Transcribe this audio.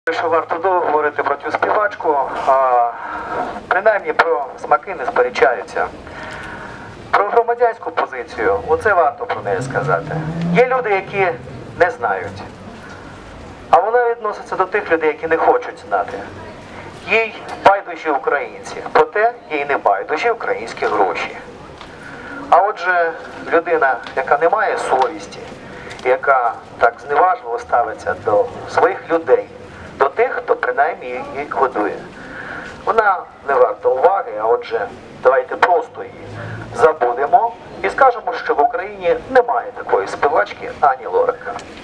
Що варто довго говорити про цю співачку, принаймні про смаки не сперечаються. Про громадянську позицію, оце варто про неї сказати. Є люди, які не знають, а вона відноситься до тих людей, які не хочуть знати. Їй байдужі українці, проте їй не байдужі українські гроші. А отже, людина, яка не має совісті, яка так зневажливо ставиться до своїх людей, до тих, хто принаймні її годує. Вона не варта уваги, а отже, давайте просто її забудемо і скажемо, що в Україні немає такої співачки Ані Лорак.